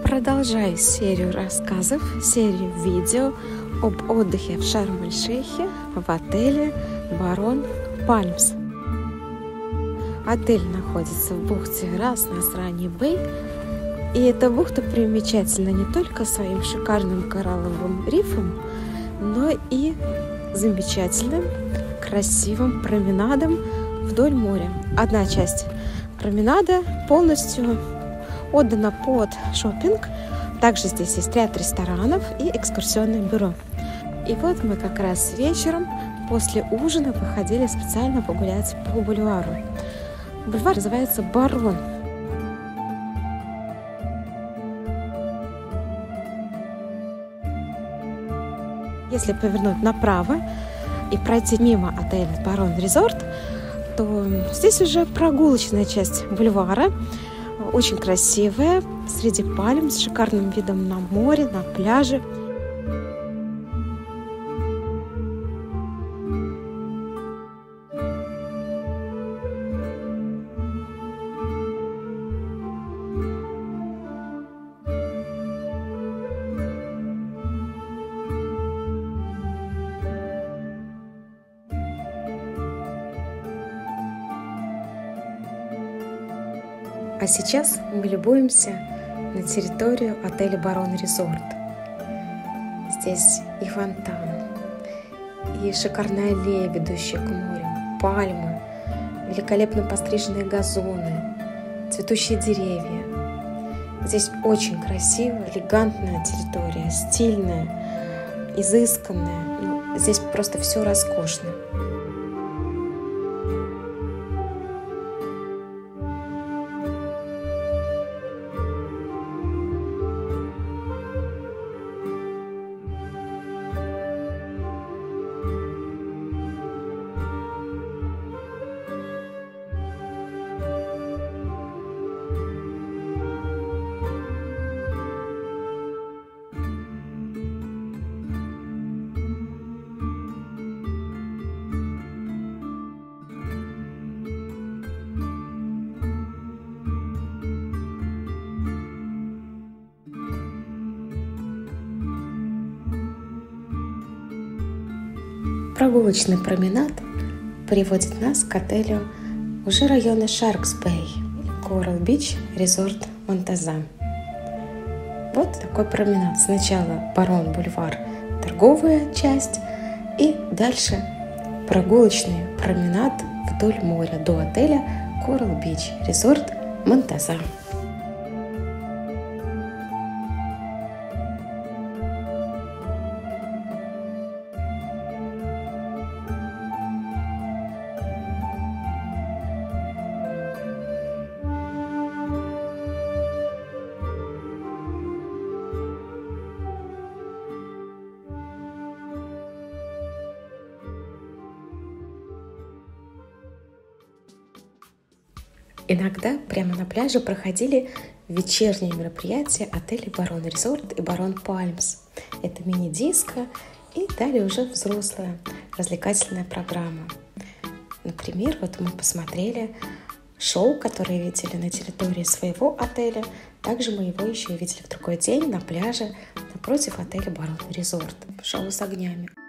Продолжаю серию рассказов, серию видео об отдыхе в Шарм-эль-Шейхе в отеле Барон Пальмс. Отель находится в бухте Рас Насрани Бэй, и эта бухта примечательна не только своим шикарным коралловым рифом, но и замечательным, красивым променадом вдоль моря. Одна часть променада полностью отдана под шопинг. Также здесь есть ряд ресторанов и экскурсионное бюро. И вот мы как раз вечером после ужина выходили специально погулять по бульвару. Бульвар называется Барон. Если повернуть направо и пройти мимо отеля Барон Резорт, то здесь уже прогулочная часть бульвара. Очень красивая, среди пальм, с шикарным видом на море, на пляже. А сейчас мы любуемся на территорию отеля Барон Резорт. Здесь и фонтан, и шикарная аллея, ведущая к морю, пальмы, великолепно постриженные газоны, цветущие деревья. Здесь очень красивая, элегантная территория, стильная, изысканная. Здесь просто все роскошно. Прогулочный променад приводит нас к отелю уже района Шаркс Бэй, Коралл Бич, Резорт Монтаза. Вот такой променад. Сначала Барон Бульвар, торговая часть, и дальше прогулочный променад вдоль моря до отеля Коралл Бич, Резорт Монтаза. Иногда прямо на пляже проходили вечерние мероприятия отелей Барон Резорт и Барон Пальмс. Это мини-диско и далее уже взрослая развлекательная программа. Например, вот мы посмотрели шоу, которое видели на территории своего отеля. Также мы его еще видели в другой день на пляже напротив отеля Барон Резорт. Шоу с огнями.